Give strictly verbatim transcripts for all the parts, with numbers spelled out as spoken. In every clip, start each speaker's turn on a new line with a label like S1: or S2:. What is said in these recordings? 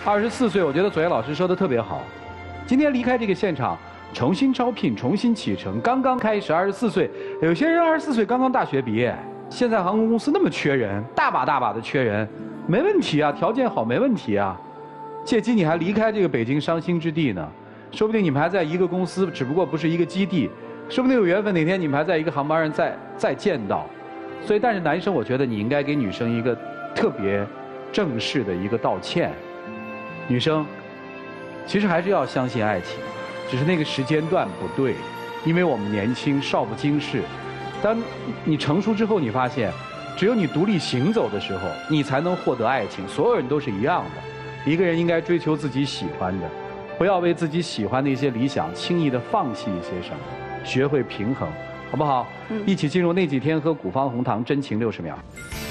S1: 二十四岁，我觉得左岩老师说的特别好。今天离开这个现场，重新招聘，重新启程，刚刚开始。二十四岁，有些人二十四岁刚刚大学毕业。现在航空公司那么缺人，大把大把的缺人，没问题啊，条件好没问题啊。借机你还离开这个北京伤心之地呢，说不定你们还在一个公司，只不过不是一个基地，说不定有缘分哪天你们还在一个航班上再再见到。所以，但是男生，我觉得你应该给女生一个特别正式的一个道歉。女生，其实还是要相信爱情，只是那个时间段不对，因为我们年轻，少不经事。当你成熟之后，你发现，只有你独立行走的时候，你才能获得爱情。所有人都是一样的，一个人应该追求自己喜欢的，不要为自己喜欢的一些理想轻易的放弃一些什么，学会平衡，好不好？嗯、一起进入那几天和古方红糖真情六十秒。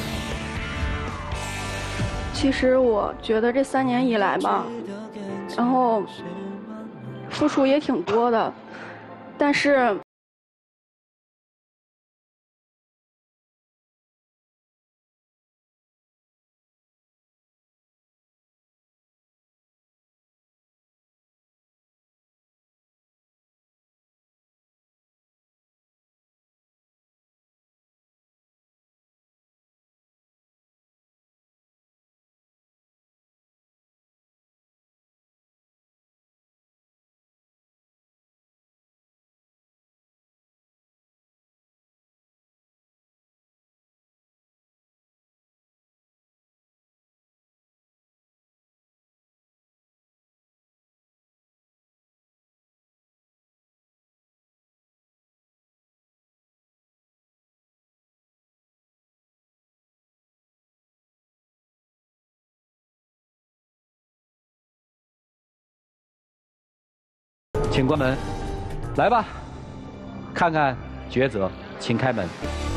S2: 其实我觉得这三年以来吧，然后付出也挺多的，但是
S1: 请关门，来吧，看看抉择，请开门。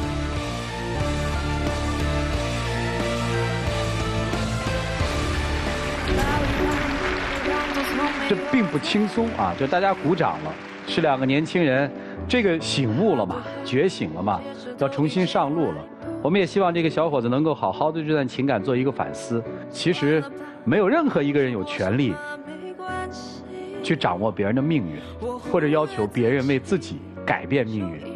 S1: 这并不轻松啊，就大家鼓掌了，是两个年轻人，这个醒悟了嘛，觉醒了嘛，要重新上路了。我们也希望这个小伙子能够好好的这段情感做一个反思。其实，没有任何一个人有权利去掌握别人的命运，或者要求别人为自己改变命运。